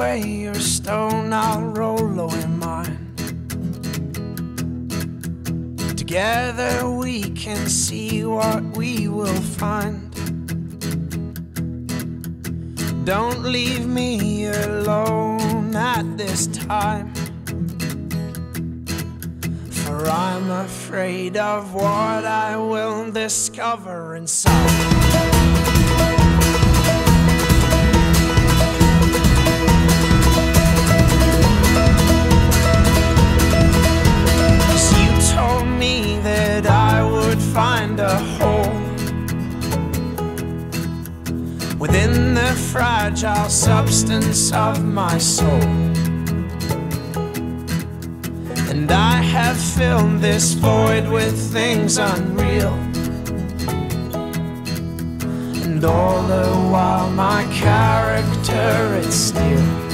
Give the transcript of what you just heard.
away your stone, I'll roll away mine. Together we can see what we will find. Don't leave me alone at this time, for I'm afraid of what I will discover inside. Find a hole within the fragile substance of my soul, and I have filled this void with things unreal, and all the while my character, it's steel.